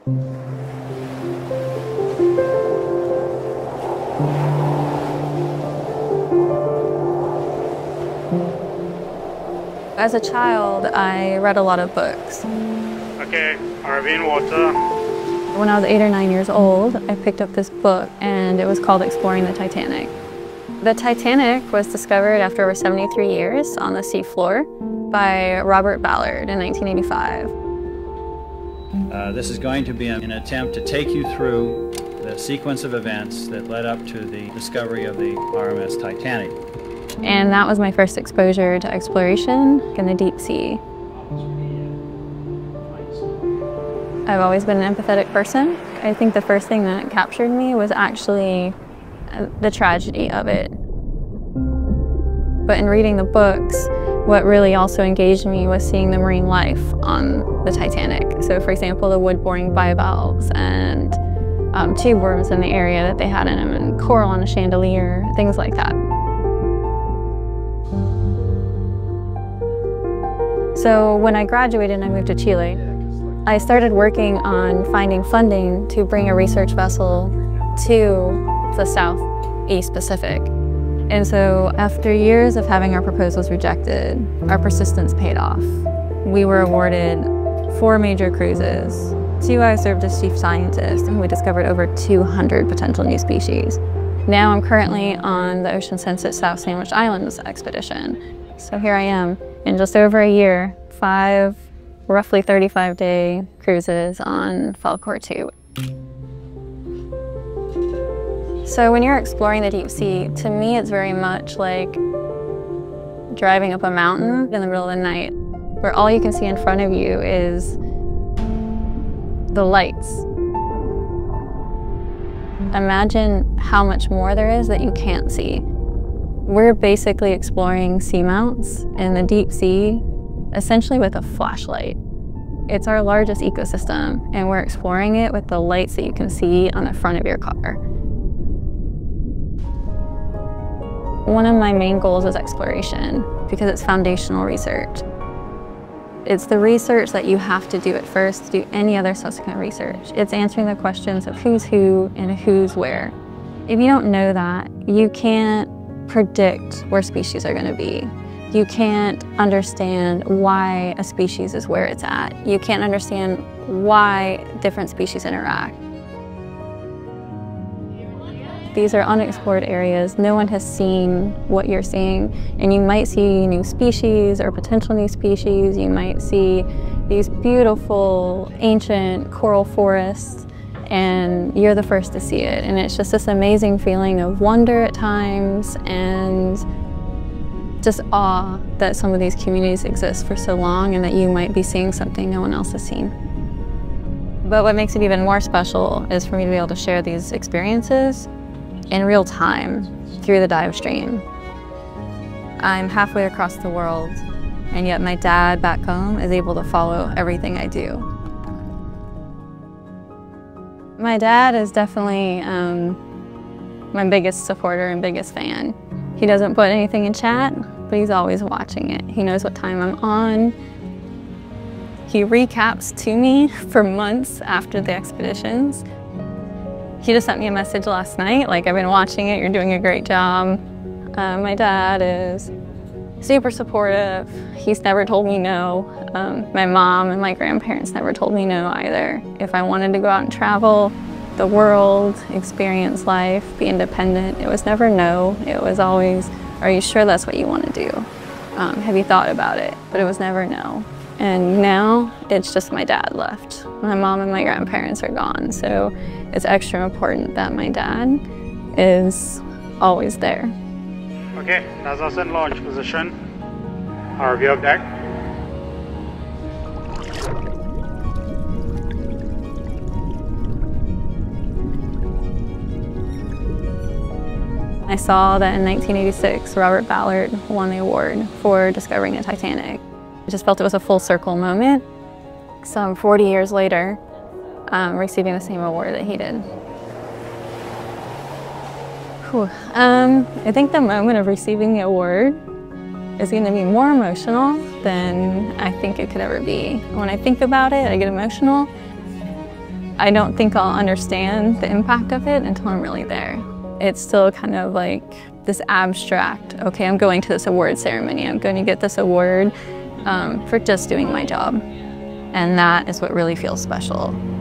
As a child, I read a lot of books. Okay, RV in water. When I was 8 or 9 years old, I picked up this book, and it was called Exploring the Titanic. The Titanic was discovered after over 73 years on the seafloor by Robert Ballard in 1985. This is going to be an attempt to take you through the sequence of events that led up to the discovery of the RMS Titanic. And that was my first exposure to exploration in the deep sea. I've always been an empathetic person. I think the first thing that captured me was actually the tragedy of it. But in reading the books, what really also engaged me was seeing the marine life on the Titanic. So for example, the wood-boring bivalves and tube worms in the area that they had in them, and coral on a chandelier, things like that. So when I graduated and I moved to Chile, I started working on finding funding to bring a research vessel to the Southeast Pacific. And so after years of having our proposals rejected, our persistence paid off. We were awarded 4 major cruises. 2, I served as chief scientist, and we discovered over 200 potential new species. Now I'm currently on the Ocean Census South Sandwich Islands expedition. So here I am in just over a year, 5 roughly 35-day cruises on Falkor 2. So when you're exploring the deep sea, to me it's very much like driving up a mountain in the middle of the night, where all you can see in front of you is the lights. Imagine how much more there is that you can't see. We're basically exploring seamounts in the deep sea, essentially with a flashlight. It's our largest ecosystem, and we're exploring it with the lights that you can see on the front of your car. One of my main goals is exploration, because it's foundational research. It's the research that you have to do at first to do any other subsequent research. It's answering the questions of who's who and who's where. If you don't know that, you can't predict where species are going to be. You can't understand why a species is where it's at. You can't understand why different species interact. These are unexplored areas. No one has seen what you're seeing, and you might see new species or potential new species. You might see these beautiful ancient coral forests, and you're the first to see it. And it's just this amazing feeling of wonder at times and just awe that some of these communities exist for so long and that you might be seeing something no one else has seen. But what makes it even more special is for me to be able to share these experiences in real time through the dive stream. I'm halfway across the world, and yet my dad back home is able to follow everything I do. My dad is definitely my biggest supporter and biggest fan. He doesn't put anything in chat, but he's always watching it. He knows what time I'm on. He recaps to me for months after the expeditions. He just sent me a message last night, like, I've been watching it, you're doing a great job. My dad is super supportive. He's never told me no. My mom and my grandparents never told me no either. If I wanted to go out and travel the world, experience life, be independent, it was never no. It was always, are you sure that's what you want to do? Have you thought about it? But it was never no. And now it's just my dad left. My mom and my grandparents are gone, so it's extra important that my dad is always there. Okay, Nazca's in launch position. Our view of deck. I saw that in 1986, Robert Ballard won the award for discovering the Titanic. I just felt it was a full circle moment. Some 40 years later, receiving the same award that he did. I think the moment of receiving the award is going to be more emotional than I think it could ever be. When I think about it, I get emotional. I don't think I'll understand the impact of it until I'm really there. It's still kind of like this abstract, okay, I'm going to this award ceremony, I'm going to get this award for just doing my job. And that is what really feels special.